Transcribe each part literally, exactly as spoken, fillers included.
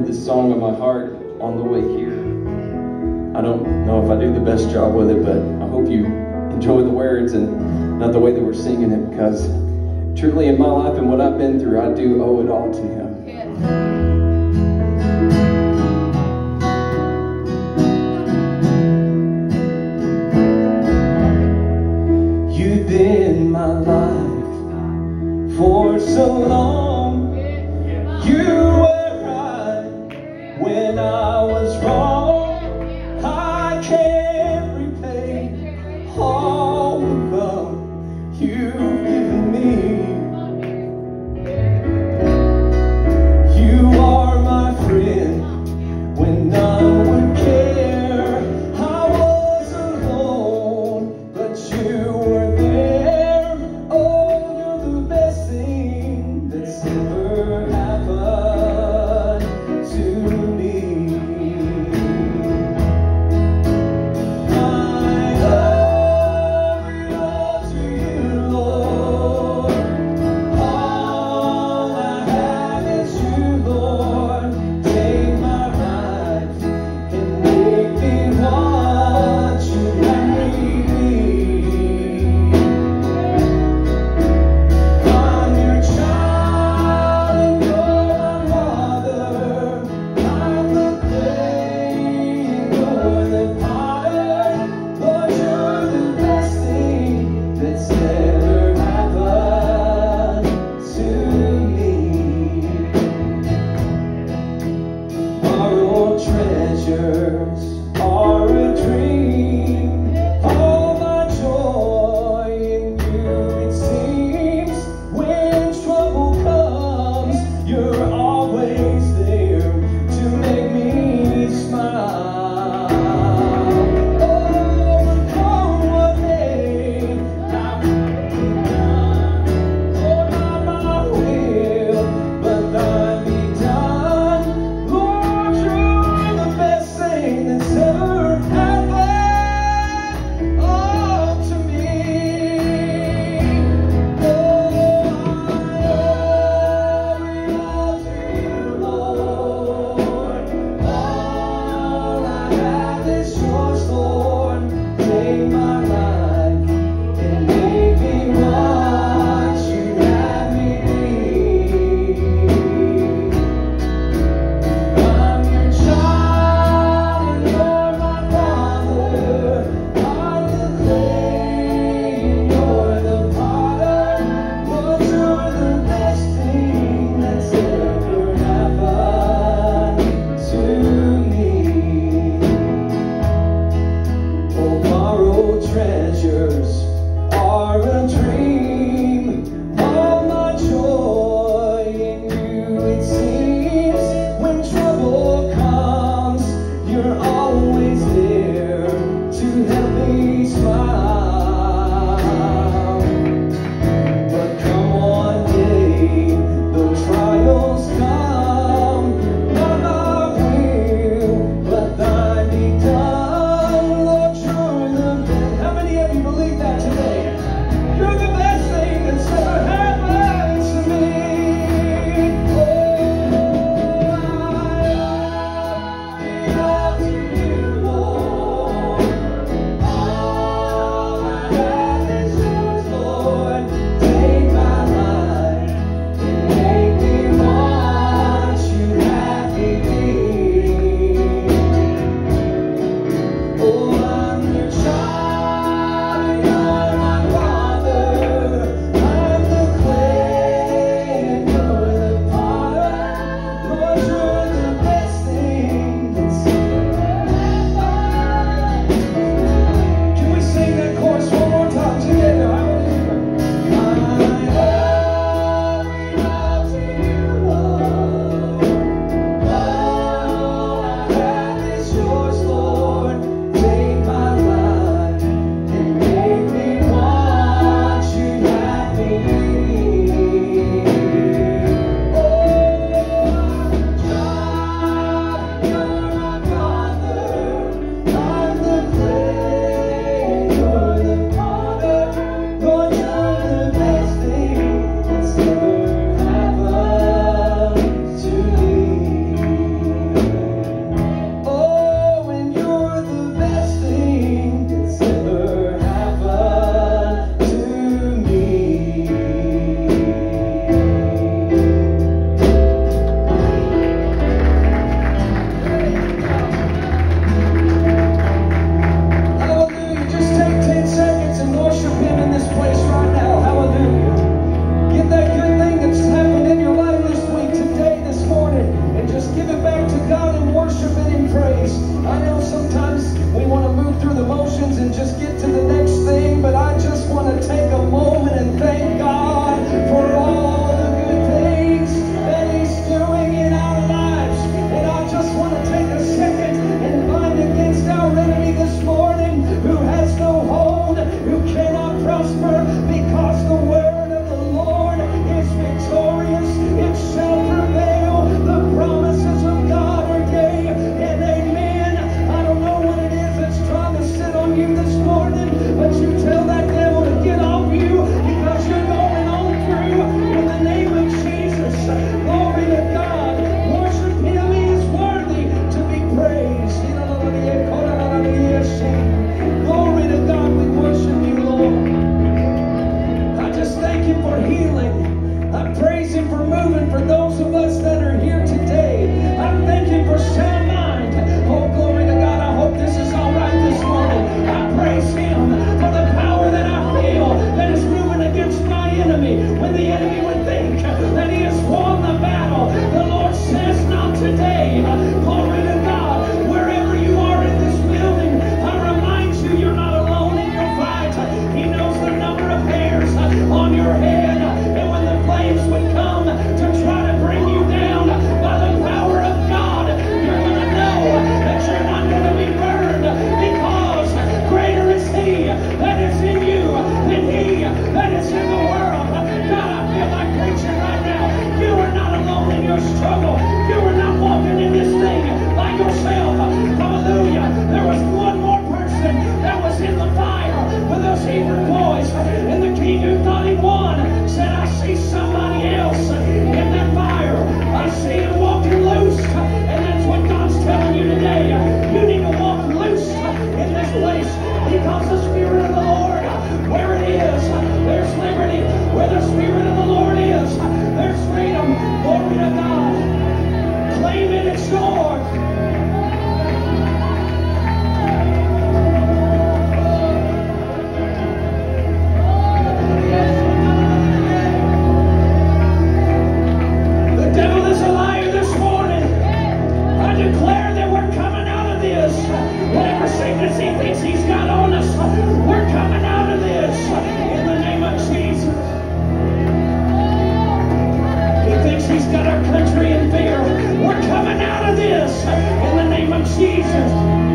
heard this song in my heart on the way here. I don't know if I do the best job with it, but I hope you enjoy the words and not the way that we're singing it, because truly in my life and what I've been through, I do owe it all to Him. Yes. You've been my life for so long. You were right when I was wrong. I can't repay all the love you've given me. For those of us that are here today, I thank Him for sound mind. Oh, glory to God. I hope this is all right this morning. I praise Him for the power that I feel that is moving against my enemy. When the enemy would think that he has won the battle, the Lord says, not today. Glory to God. Wherever you are in this building, I remind you, you're not alone in your fight. He knows the number of hairs on your head. And when the flames would come to try to bring you down, by the power of God, you're going to know that you're not going to be burned, because greater is He that is in you than he that is in the world. God, I feel like preaching right now. You are not alone in your struggle. You are not walking in this thing by yourself. Hallelujah. There was one more person that was in the fire with those Hebrew boys, and the king who thought he won said, I see somebody else in that fire. I see him walking loose. And that's what God's telling you today. You need to walk loose in this place, because the Spirit of the Lord, where it is, there's liberty. Where the Spirit of the Lord is, there's freedom. Glory to God. Claim it, it's yours. The devil is a liar this morning. I declare that we're coming out of this. Whatever sickness he thinks he's got on us, we're coming out of this in the name of Jesus. He thinks he's got our country in fear. We're coming out of this in the name of Jesus.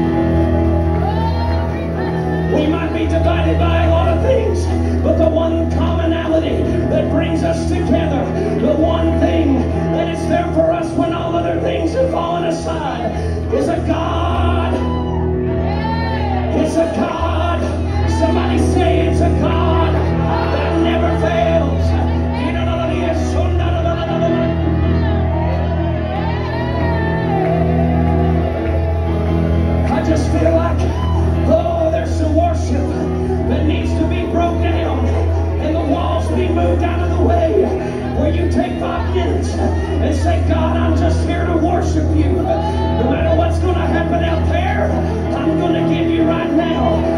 We might be divided by a lot of things, but the one commonality that brings us together, the one thing that is there for us when all other things have fallen aside, is a God. It's a God. Somebody say it's a God that never fails. I just feel like, oh, there's some worship that needs to be broke down and the walls be moved out of the way, where you take five minutes and say, God, I'm just here to worship you. No matter what's going to happen out there, I'm going to give you right now